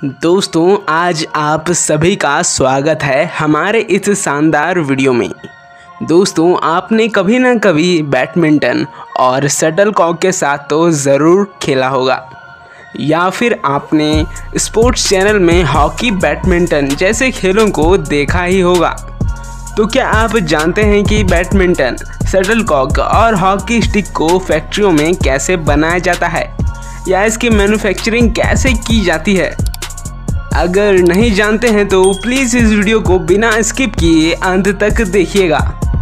दोस्तों, आज आप सभी का स्वागत है हमारे इस शानदार वीडियो में। दोस्तों, आपने कभी ना कभी बैडमिंटन और शटलकॉक के साथ तो ज़रूर खेला होगा, या फिर आपने स्पोर्ट्स चैनल में हॉकी, बैडमिंटन जैसे खेलों को देखा ही होगा। तो क्या आप जानते हैं कि बैडमिंटन, शटलकॉक और हॉकी स्टिक को फैक्ट्रियों में कैसे बनाया जाता है या इसकी मैन्युफैक्चरिंग कैसे की जाती है? अगर नहीं जानते हैं तो प्लीज़ इस वीडियो को बिना स्किप किए अंत तक देखिएगा।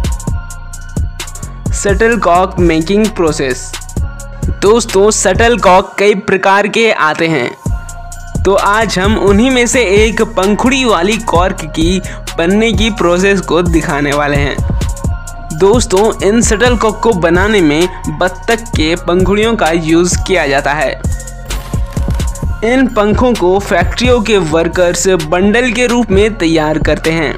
Shuttlecock making process. दोस्तों, शटलकॉक कई प्रकार के आते हैं, तो आज हम उन्हीं में से एक पंखुड़ी वाली कॉर्क की बनने की प्रोसेस को दिखाने वाले हैं। दोस्तों, इन शटलकॉक को बनाने में बत्तख के पंखुड़ियों का यूज़ किया जाता है। इन पंखों को फैक्ट्रियों के वर्कर्स बंडल के रूप में तैयार करते हैं।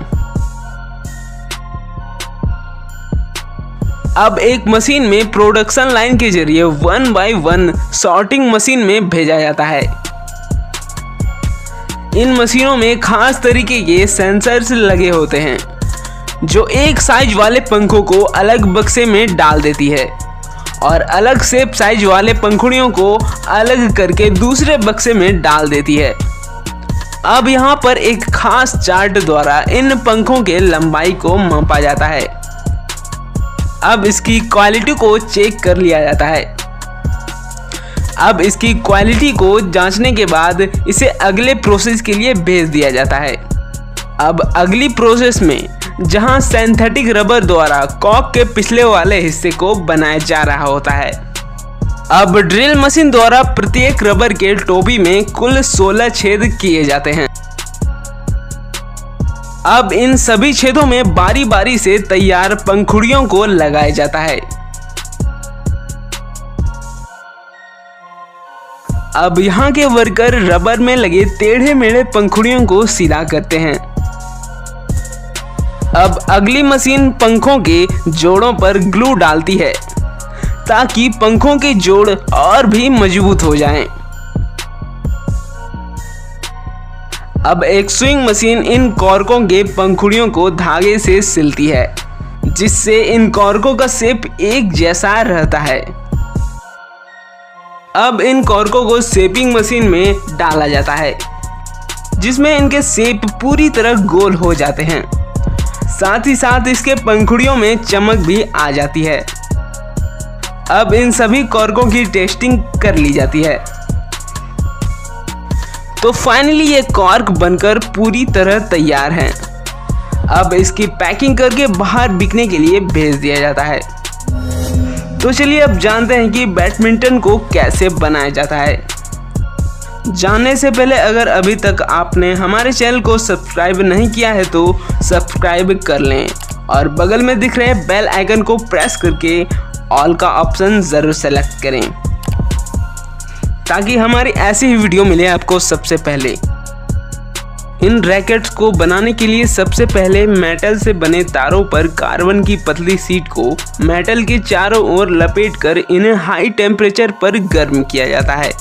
अब एक मशीन में प्रोडक्शन लाइन के जरिए 1 बाय 1 सॉर्टिंग मशीन में भेजा जाता है। इन मशीनों में खास तरीके के सेंसर्स लगे होते हैं जो एक साइज वाले पंखों को अलग बक्से में डाल देती है और अलग शेप साइज वाले पंखुड़ियों को अलग करके दूसरे बक्से में डाल देती है। अब यहाँ पर एक खास चार्ट द्वारा इन पंखों के लंबाई को मापा जाता है। अब इसकी क्वालिटी को चेक कर लिया जाता है। अब इसकी क्वालिटी को जांचने के बाद इसे अगले प्रोसेस के लिए भेज दिया जाता है। अब अगली प्रोसेस में जहां सिंथेटिक रबर द्वारा कॉक के पिछले वाले हिस्से को बनाया जा रहा होता है। अब ड्रिल मशीन द्वारा प्रत्येक रबर के टोपी में कुल 16 छेद किए जाते हैं। अब इन सभी छेदों में बारी बारी से तैयार पंखुड़ियों को लगाया जाता है। अब यहाँ के वर्कर रबर में लगे टेढ़े मेढ़े पंखुड़ियों को सीधा करते हैं। अब अगली मशीन पंखों के जोड़ों पर ग्लू डालती है ताकि पंखों के जोड़ और भी मजबूत हो जाएं। अब एक स्विंग मशीन इन कॉर्कों के पंखुड़ियों को धागे से सिलती है, जिससे इन कॉर्कों का शेप एक जैसा रहता है। अब इन कॉर्कों को शेपिंग मशीन में डाला जाता है, जिसमें इनके शेप पूरी तरह गोल हो जाते हैं। साथ ही साथ इसके पंखुड़ियों में चमक भी आ जाती है। अब इन सभी कॉर्कों की टेस्टिंग कर ली जाती है। तो फाइनली ये कॉर्क बनकर पूरी तरह तैयार हैं। अब इसकी पैकिंग करके बाहर बिकने के लिए भेज दिया जाता है। तो चलिए अब जानते हैं कि बैडमिंटन को कैसे बनाया जाता है। जानने से पहले अगर अभी तक आपने हमारे चैनल को सब्सक्राइब नहीं किया है तो सब्सक्राइब कर लें और बगल में दिख रहे बेल आइकन को प्रेस करके ऑल का ऑप्शन ज़रूर सेलेक्ट करें, ताकि हमारी ऐसी ही वीडियो मिले आपको सबसे पहले। इन रैकेट्स को बनाने के लिए सबसे पहले मेटल से बने तारों पर कार्बन की पतली शीट को मेटल के चारों ओर लपेटकर इन्हें हाई टेम्परेचर पर गर्म किया जाता है।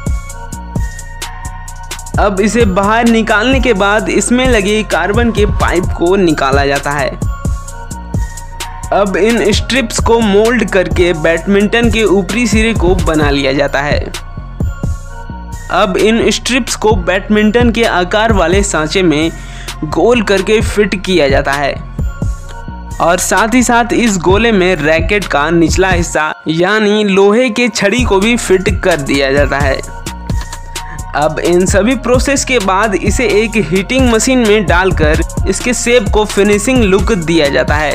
अब इसे बाहर निकालने के बाद इसमें लगे कार्बन के पाइप को निकाला जाता है। अब इन स्ट्रिप्स को मोल्ड करके बैडमिंटन के ऊपरी सिरे को बना लिया जाता है। अब इन स्ट्रिप्स को बैडमिंटन के आकार वाले सांचे में गोल करके फिट किया जाता है और साथ ही साथ इस गोले में रैकेट का निचला हिस्सा यानी लोहे के छड़ी को भी फिट कर दिया जाता है। अब इन सभी प्रोसेस के बाद इसे एक हीटिंग मशीन में डालकर इसके शेप को फिनिशिंग लुक दिया जाता है।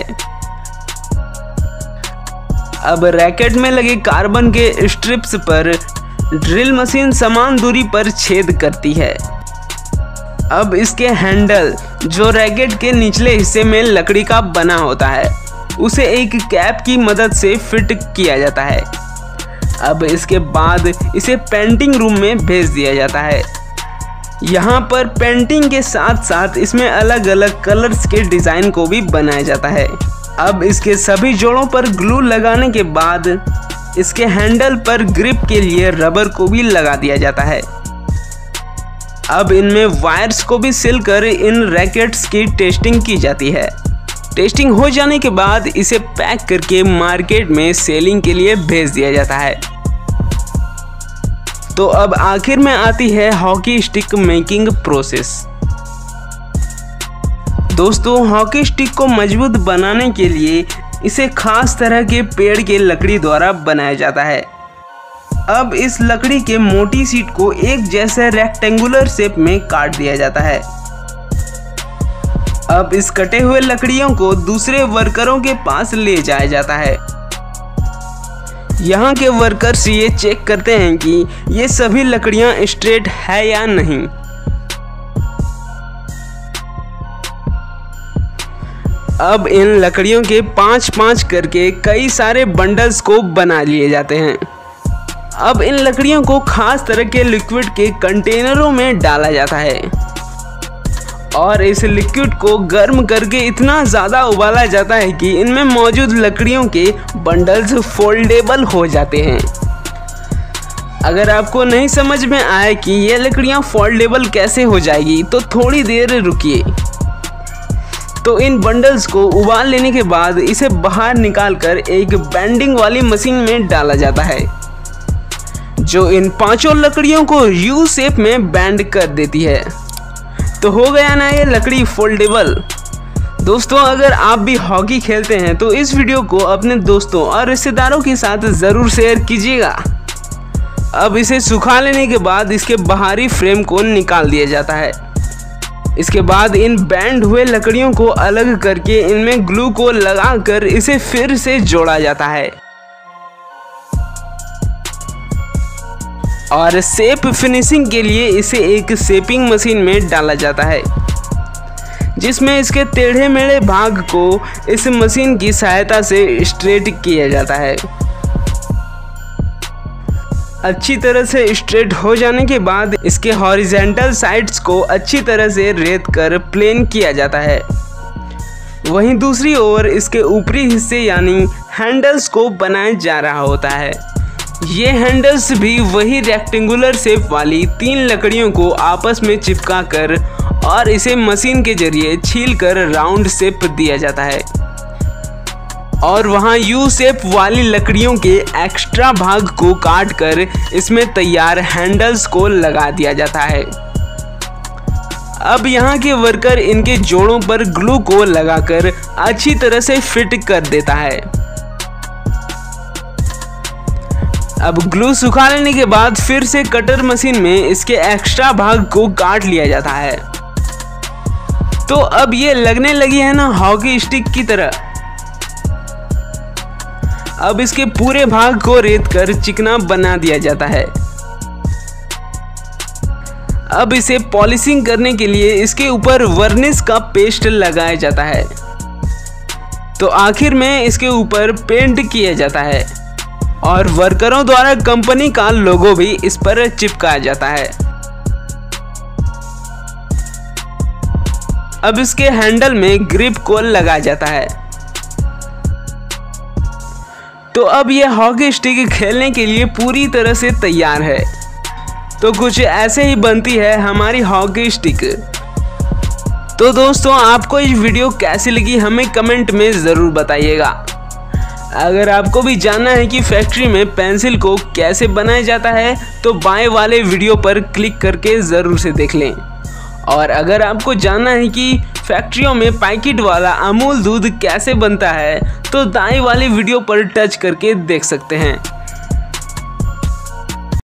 अब रैकेट में लगे कार्बन के स्ट्रिप्स पर ड्रिल मशीन समान दूरी पर छेद करती है। अब इसके हैंडल जो रैकेट के निचले हिस्से में लकड़ी का बना होता है, उसे एक कैप की मदद से फिट किया जाता है। अब इसके बाद इसे पेंटिंग रूम में भेज दिया जाता है। यहाँ पर पेंटिंग के साथ साथ इसमें अलग अलग कलर्स के डिज़ाइन को भी बनाया जाता है। अब इसके सभी जोड़ों पर ग्लू लगाने के बाद इसके हैंडल पर ग्रिप के लिए रबर को भी लगा दिया जाता है। अब इनमें वायर्स को भी सिलकर इन रैकेट्स की टेस्टिंग की जाती है। टेस्टिंग हो जाने के बाद इसे पैक करके मार्केट में सेलिंग के लिए भेज दिया जाता है। तो अब आखिर में आती है हॉकी स्टिक मेकिंग प्रोसेस। दोस्तों, हॉकी स्टिक को मजबूत बनाने के लिए इसे खास तरह के पेड़ के लकड़ी द्वारा बनाया जाता है। अब इस लकड़ी के मोटी शीट को एक जैसे रेक्टेंगुलर शेप में काट दिया जाता है। अब इस कटे हुए लकड़ियों को दूसरे वर्करों के पास ले जाया जाता है। यहाँ के वर्कर्स ये चेक करते हैं कि ये सभी लकड़ियाँ स्ट्रेट है या नहीं। अब इन लकड़ियों के 5-5 करके कई सारे बंडल्स को बना लिए जाते हैं। अब इन लकड़ियों को खास तरह के लिक्विड के कंटेनरों में डाला जाता है और इस लिक्विड को गर्म करके इतना ज़्यादा उबाला जाता है कि इनमें मौजूद लकड़ियों के बंडल्स फोल्डेबल हो जाते हैं। अगर आपको नहीं समझ में आए कि ये लकड़ियाँ फोल्डेबल कैसे हो जाएगी तो थोड़ी देर रुकिए। तो इन बंडल्स को उबाल लेने के बाद इसे बाहर निकालकर एक बेंडिंग वाली मशीन में डाला जाता है जो इन 5 लकड़ियों को यू शेप में बेंड कर देती है। तो हो गया ना ये लकड़ी फोल्डेबल। दोस्तों, अगर आप भी हॉकी खेलते हैं तो इस वीडियो को अपने दोस्तों और रिश्तेदारों के साथ ज़रूर शेयर कीजिएगा। अब इसे सुखा लेने के बाद इसके बाहरी फ्रेम को निकाल दिया जाता है। इसके बाद इन बैंड हुए लकड़ियों को अलग करके इनमें ग्लू को लगाकर इसे फिर से जोड़ा जाता है और शेप फिनिशिंग के लिए इसे एक शेपिंग मशीन में डाला जाता है जिसमें इसके टेढ़े मेढ़े भाग को इस मशीन की सहायता से स्ट्रेट किया जाता है। अच्छी तरह से स्ट्रेट हो जाने के बाद इसके हॉरिजेंटल साइड्स को अच्छी तरह से रेत कर प्लेन किया जाता है। वहीं दूसरी ओर इसके ऊपरी हिस्से यानी हैंडल्स को बनाया जा रहा होता है। ये हैंडल्स भी वही रेक्टेंगुलर शेप वाली 3 लकड़ियों को आपस में चिपका कर और इसे मशीन के जरिए छील कर राउंड शेप दिया जाता है और वहाँ यू शेप वाली लकड़ियों के एक्स्ट्रा भाग को काट कर इसमें तैयार हैंडल्स को लगा दिया जाता है। अब यहाँ के वर्कर इनके जोड़ों पर ग्लू को लगाकर अच्छी तरह से फिट कर देता है। अब ग्लू सुखा लेने के बाद फिर से कटर मशीन में इसके एक्स्ट्रा भाग को काट लिया जाता है। तो अब ये लगने लगी है ना हॉकी स्टिक की तरह। अब इसके पूरे भाग को रेत कर चिकना बना दिया जाता है। अब इसे पॉलिशिंग करने के लिए इसके ऊपर वर्निश का पेस्ट लगाया जाता है। तो आखिर में इसके ऊपर पेंट किया जाता है और वर्करों द्वारा कंपनी का लोगो भी इस पर चिपकाया जाता है। अब इसके हैंडल में ग्रिप को लगाया जाता है। तो अब यह हॉकी स्टिक खेलने के लिए पूरी तरह से तैयार है। तो कुछ ऐसे ही बनती है हमारी हॉकी स्टिक। तो दोस्तों, आपको ये वीडियो कैसी लगी हमें कमेंट में ज़रूर बताइएगा। अगर आपको भी जानना है कि फैक्ट्री में पेंसिल को कैसे बनाया जाता है तो बाएं वाले वीडियो पर क्लिक करके ज़रूर से देख लें। और अगर आपको जानना है कि फैक्ट्रियों में पैकेट वाला अमूल दूध कैसे बनता है तो दाएं वाले वीडियो पर टच करके देख सकते हैं।